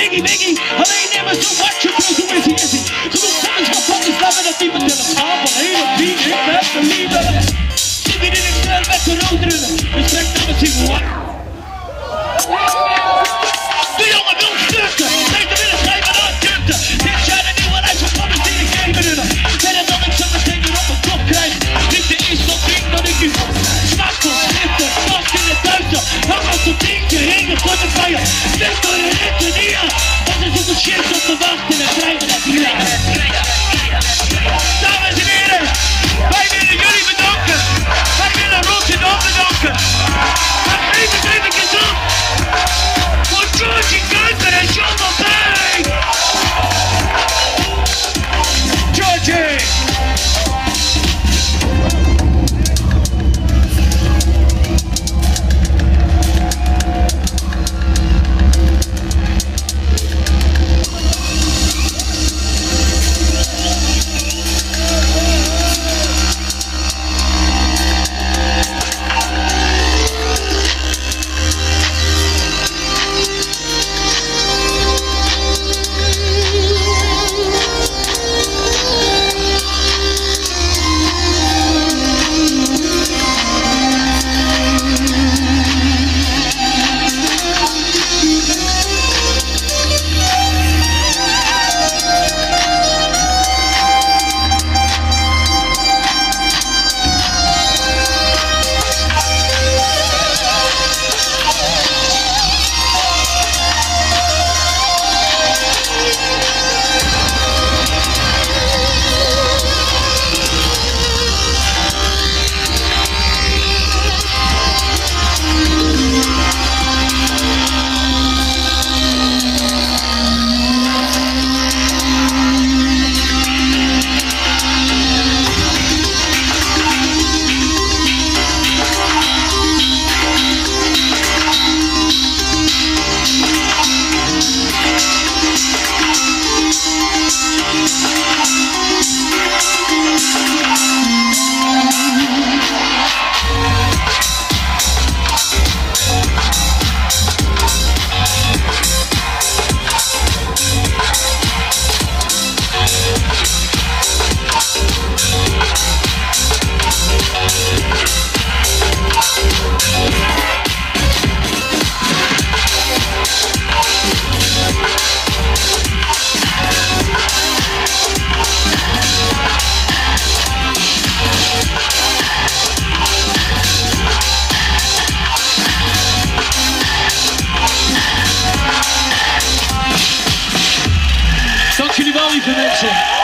biggie. Alleen neem maar zo wat je wil, hoe is hij? Genoeg fans van fokkers, laten we dat niet vertellen. Schaal van hele bier, ik heb de liefde. Zit hier in een snel met de roodrullen. Respect aan het zien, wat? De jongen wil sturken. Deze willen schrijven aan turkten. Dit zijn de nieuwe lijst van fokkers die ik game runnen. Verder dan ik zo meteen weer op een kop krijg. Dit de eerste ding dat ik nu smakkel, slitter, vast in het duister. Hang als een dingje, heen voor de fire. Dit door de rentenier. Dat is op de shit op de wacht en het krijgen dat hier. Dames en heren, wij willen jullie bedanken. Wij willen Rotterdam bedanken. Maar geef het eventjes op voor Georgie Kuiper en John van Beek. Georgie! Dank jullie wel, lieve mensen.